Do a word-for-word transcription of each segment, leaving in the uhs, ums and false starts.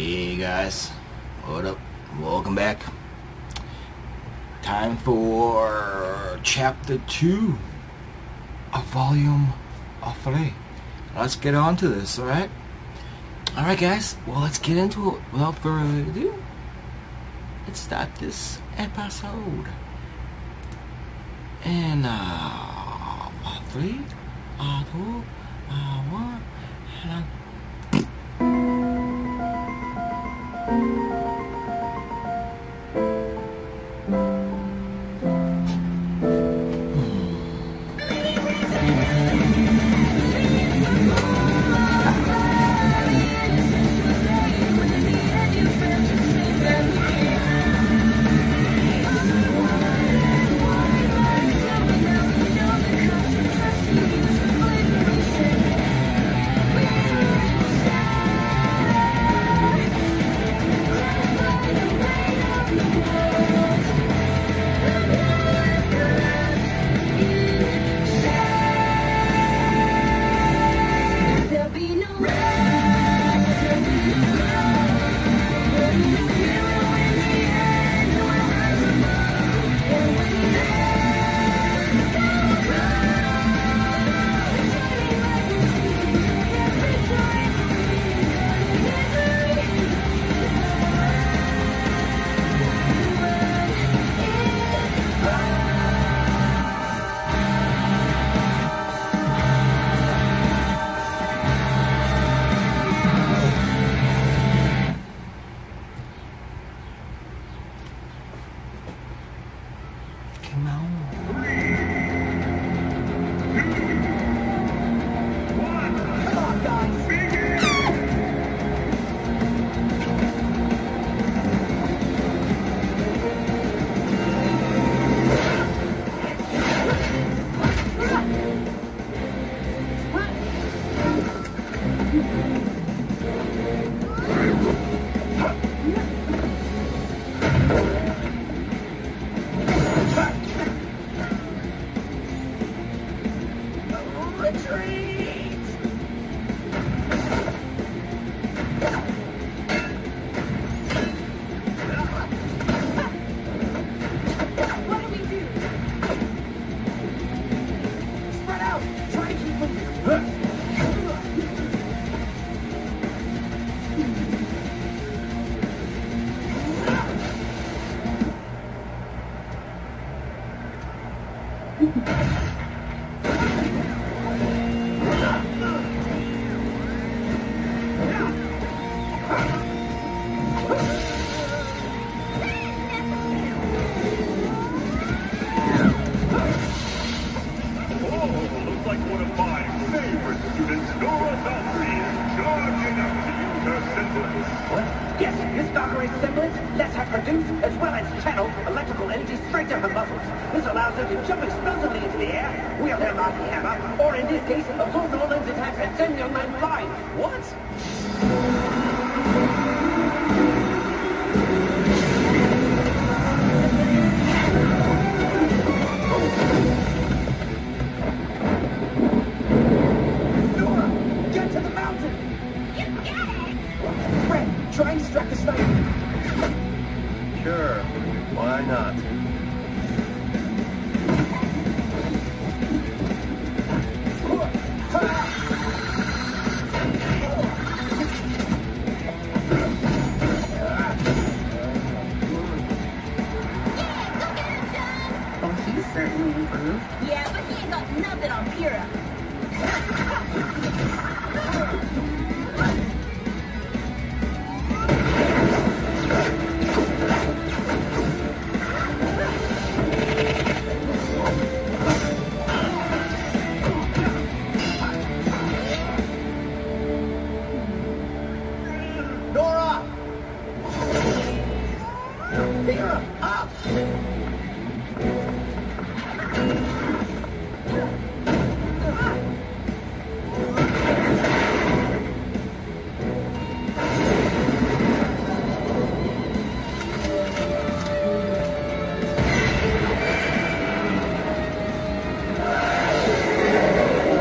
Hey guys, what up? Welcome back. Time for chapter two of volume three. Let's get on to this, alright? Alright guys, well let's get into it. Without further ado, let's start this episode. And uh three, uh two, uh one, and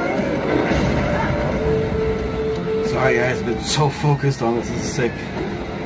sorry guys, been so focused on this, this is sick.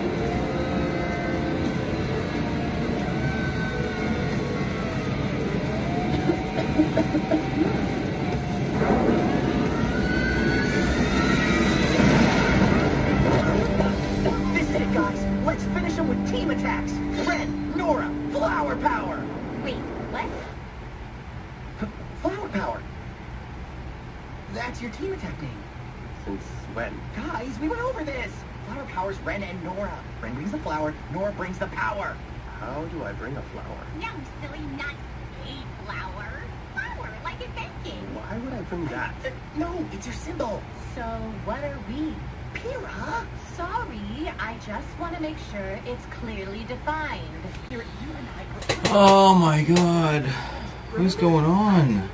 Ren, Nora, flower power! Wait, what? F flower power. That's your team attack name. Since when? Guys, we went over this. Flower power's Ren and Nora. Ren brings the flower, Nora brings the power. How do I bring a flower? No, silly, not a flower. Flower, like in baking. Why would I bring that? Uh, no, it's your symbol. So, what are we? Pyrrha? Sorry, I just want to make sure it's clearly defined. Here, you and I... Oh my god. What's going on?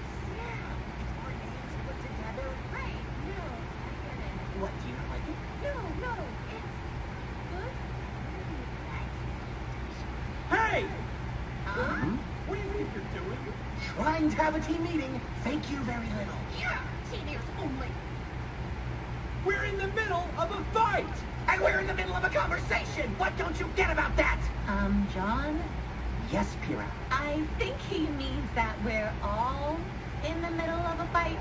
What, do you not like it? No, no, it's good. Hey! Huh? What do you think you're doing? Trying to have a team meeting. Thank you very little. Yeah, teenagers only. We're in the middle of a fight! And we're in the middle of a conversation! What don't you get about that? Um, John, Yes, Pyrrha. I think he means that we're all in the middle of a fight.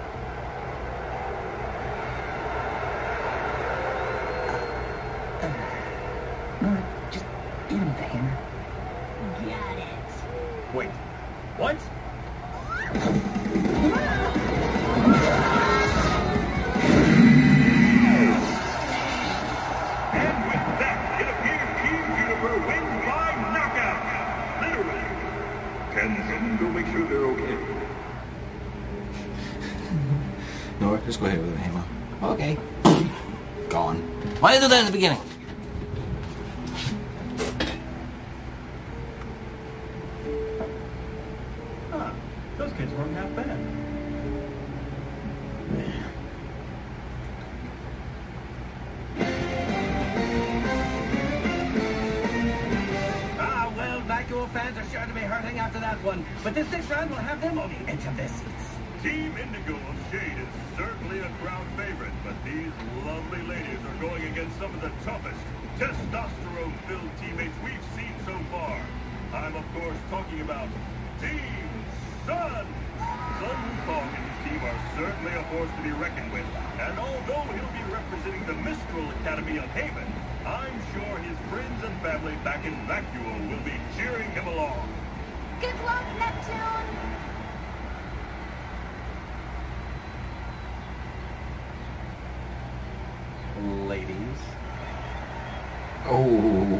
Nora, just hit him with the hammer. Got it. Wait, what? And with that, it appears Team Juniper wins by knockout. Literally. Can someone go make sure they're okay? No, just go ahead with the hammer. Okay. Gone. Why did you do that at the beginning? Huh. Those kids weren't half bad. Ah, well, Vacuo fans are sure to be hurting after that one. But this next round will have them on the edge of their seats. Team Indigo of Shade is certainly a crowd favorite, but these lovely ladies are going against some of the toughest, testosterone-filled teammates we've seen so far. I'm, of course, talking about Team Sun. Sun Wukong and his team are certainly a force to be reckoned with, and although he'll be representing the Mistral Academy of Haven, I'm sure his friends and family back in Vacuo will be cheering him along. Good luck, Neptune. Ladies. Oh.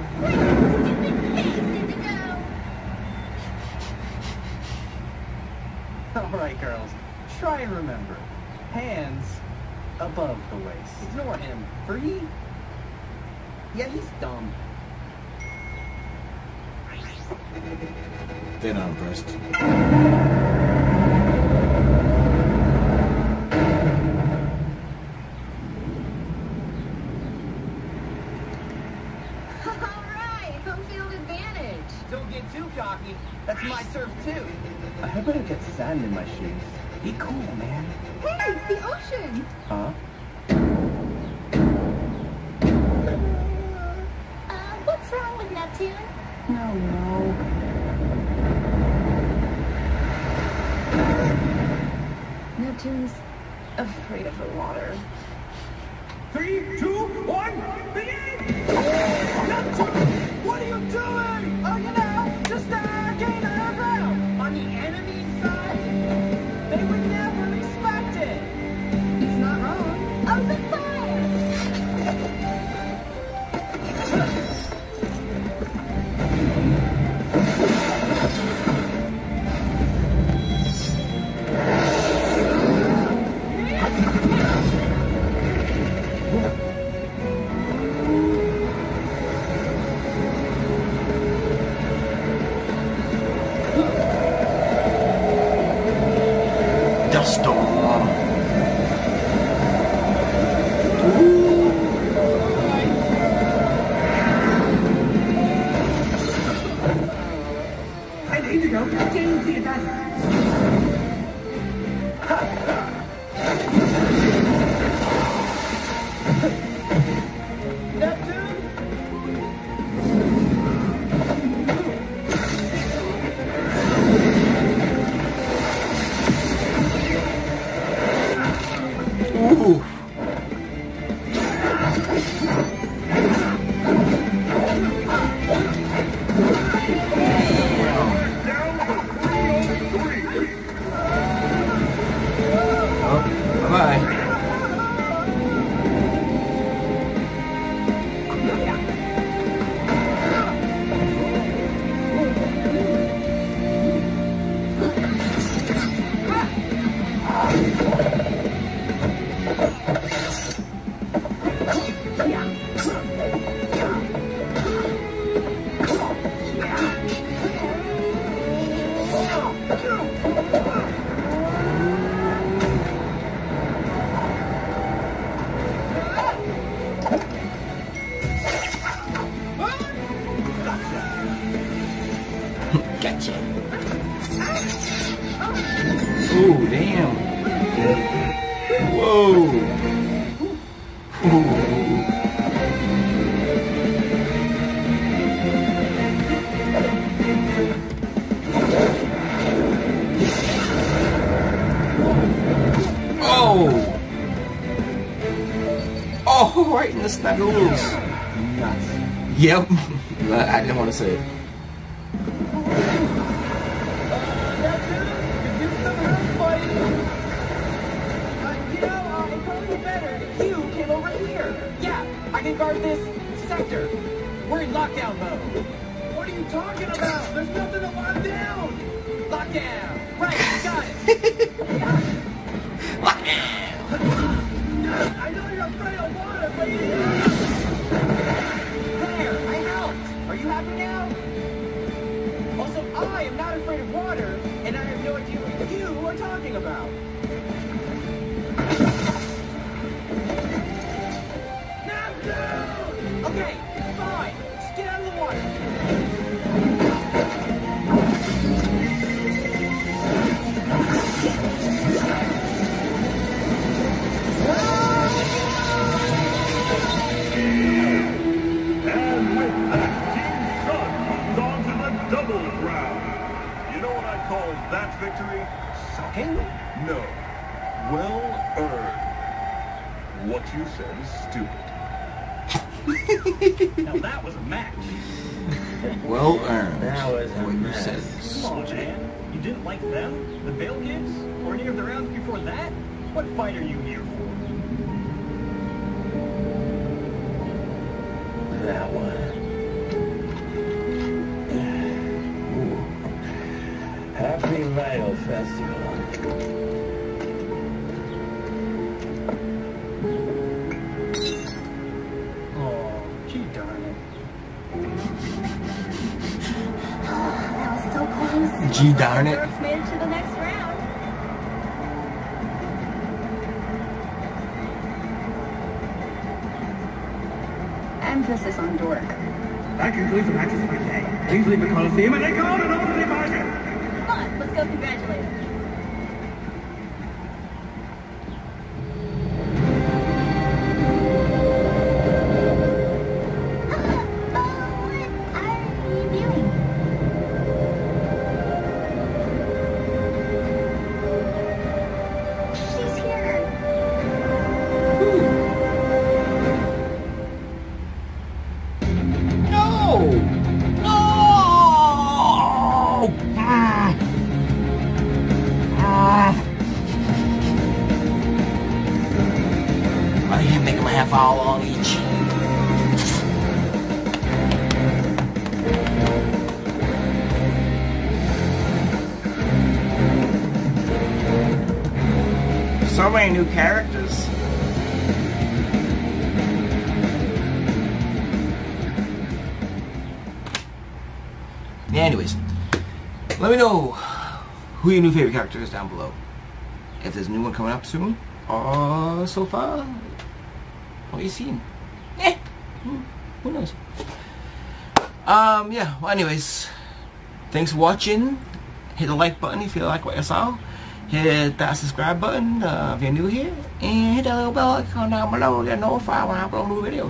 Alright, girls. Try and remember. Hands above the waist. Ignore him. Free? Yeah, he's dumb. They're not impressed. Alright, home field advantage. Don't get too cocky. That's my serve, too. I hope I don't get sand in my shoes. Be cool, man. Hey, the ocean. Huh? Uh, what's wrong with Neptune? No, no. Neptune's afraid of the water. Three, two, one, begin! Neptune! What are you doing? Oh, you know, just uh, getting around. On the enemy's side, they would never expect it. He's not wrong. Open fire! Dust storm. And Indigo gains the advantage. Neptune? Ooh. Oh, bye-bye. Gotcha. Oh, damn. Whoa. Ooh. Oh. Oh, right in the snuggles. Nuts. Yep. I didn't want to say it. I can guard this sector. We're in lockdown mode. What are you talking about? There's nothing to lock down. Lockdown. Right, got it. Lockdown. I know you're afraid of water, but you... There, I helped. Are you happy now? Also, I am not afraid of water, and I have no idea what you are talking about. Okay, fine. Just get out of the water. And with that, Team Sun moves on to the double crown. You know what I call that victory? Sucking? No. Well earned. What you said is stupid. Now that was a match. Well earned. That was a what you mess. said. Come on, man. You didn't like them? The Veil Kids? Or any of the rounds before that? What fight are you here for? That one. Ooh. Happy Veil Festival. Oh, gee darn it. That was so close. Gee darn it. Brooks made it to the next round. Emphasis on dork. That concludes the matches for today. Please leave the Coliseum and then go on and over to the market. Come on, let's go congratulate him. Half hour long each. So many new characters. Yeah, anyways, let me know who your new favorite character is down below. If there's a new one coming up soon, or so far, what you seen? Eh, who knows? Um, yeah, well anyways, thanks for watching. Hit the like button if you like what you saw. Hit that subscribe button uh, if you're new here. And hit that little bell icon down below to get notified when I upload new videos.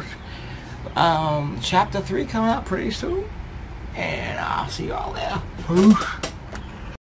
Um, chapter three coming out pretty soon. And I'll see y'all there. Peace.